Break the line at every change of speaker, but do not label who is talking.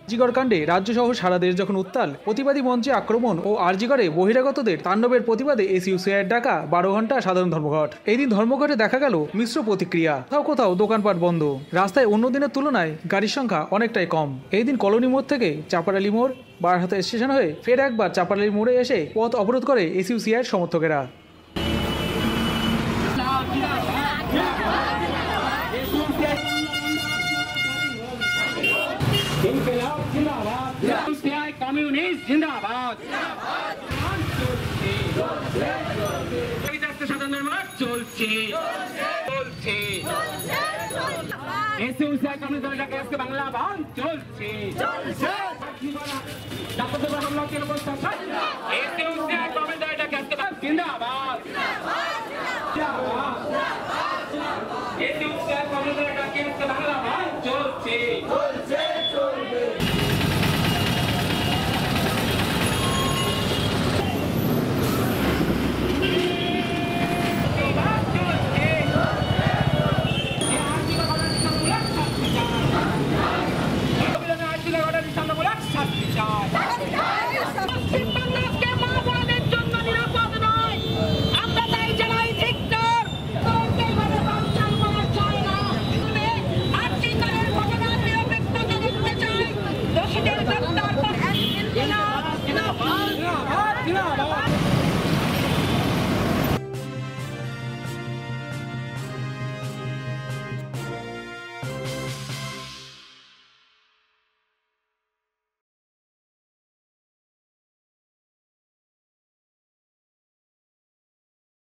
জিগর কাণ্ডে রাজ্য সহ সারা দেশ যখন উত্তাল, প্রতিবাদী মঞ্চে আক্রমণ ও আরজিগরে বহিরাগতদের তাণ্ডবের প্রতিবাদে এসইউসিআইয়ের ডাকা 12 ঘন্টা সাধারণ ধর্মঘট। এই দিন ধর্মঘটে দেখা গেল মিশ্র প্রতিক্রিয়া। কোথাও কোথাও দোকানপাট বন্ধ, রাস্তায় অন্য দিনের তুলনায় গাড়ির সংখ্যা অনেকটাই কম। এই দিন কলোনি মোড় থেকে চাপাডালি মোড়, বারহাতা স্টেশন হয়ে ফের একবার চাপাডালি মোড়ে এসে পথ অবরোধ করে এসইউসিআইয়ের সমর্থকেরা।
কমিউনিস্ট জিন্দাবাদ। চলছে বাংলা বান চলছে। জিন্দাবাদ।